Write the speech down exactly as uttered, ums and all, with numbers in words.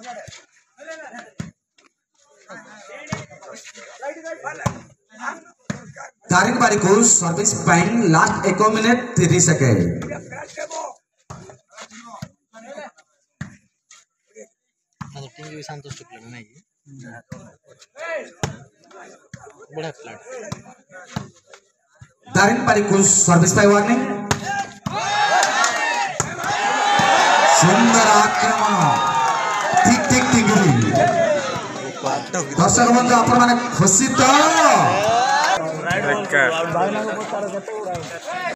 दारिंगबाड़ी को सर्विस पाइन लास्ट एक मिनट तीस सेकेंड। टीम भी संतोष प्लेयर नहीं बड़ा प्लेयर। दारिंगबाड़ी को सर्विस पाई वार्निंग सुंदर आक्रमण ठीक ठीक टिंगरी दर्शक बंधु आपण माने खुशी तो